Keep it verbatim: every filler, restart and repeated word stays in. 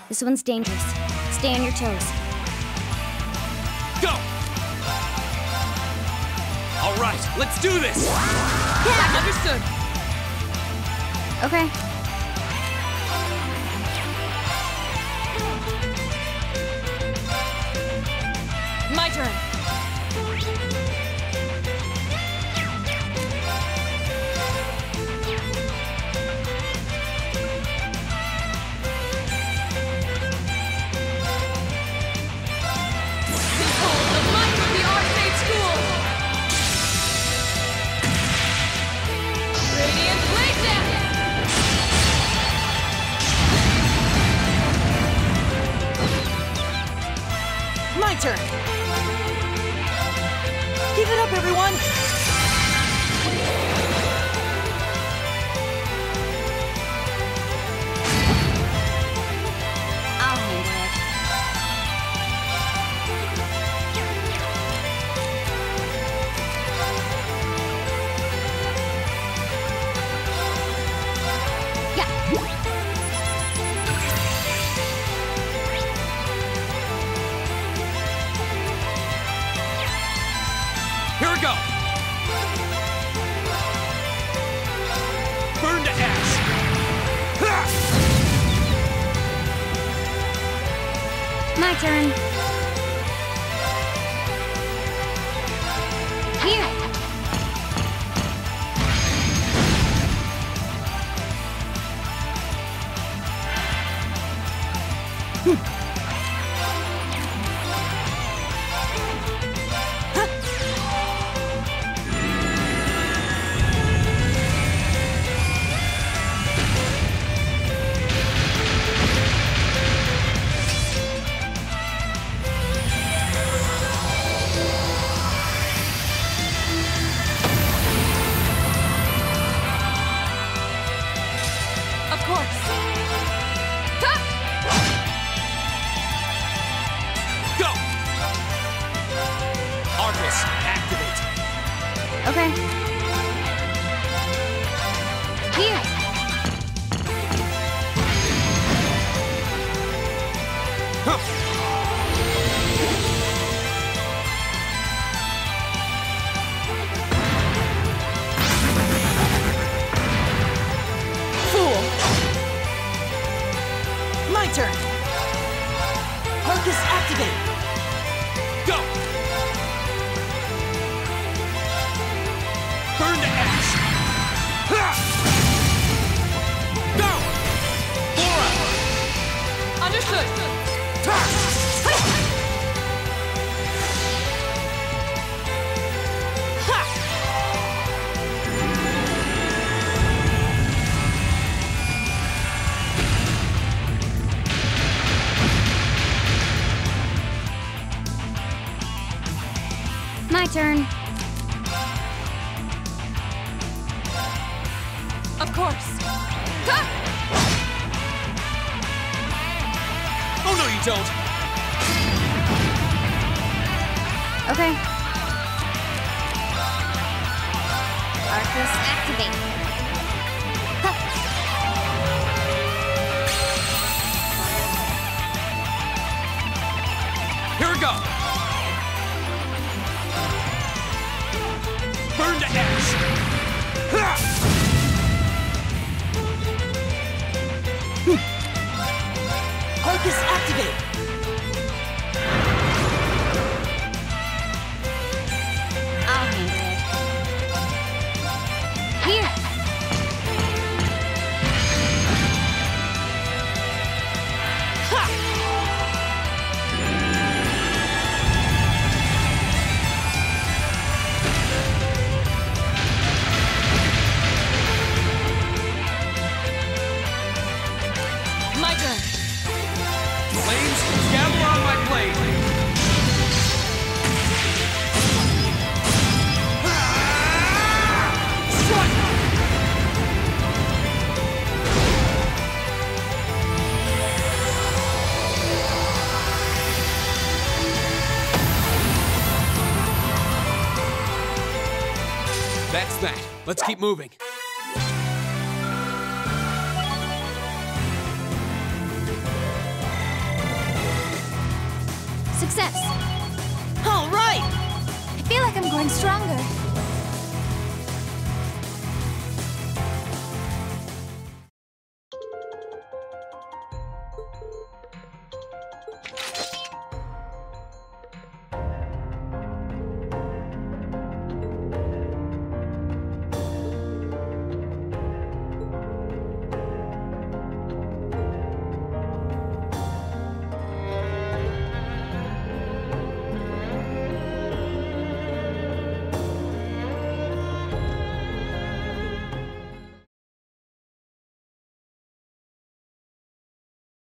This one's dangerous. Stay on your toes. Go! All right, let's do this! Yeah! Understood. Okay. My turn. Behold the might of the Arcade School! Radiant Blade Dance! My turn. Give it up, everyone! I'll handle it. Yeah. Here we go! Burn to ash! Ha! My turn. Here. Of course. Ha! Go! Arcus, activate! Okay. Here. Huh. Fool! My turn! Arcus activate! Go! Burn to ash! Ha! Go! Laura! Understood! Ta! My turn. Of course! Ha! Oh no you don't! Okay. Arcus activate. Huh. Here we go! Burn to ash! Ha! Arcus activate! I'll handle it. Here. My turn! Flames, gather on my blade! Strike! That's that. Let's keep moving. Success. All right! I feel like I'm growing stronger.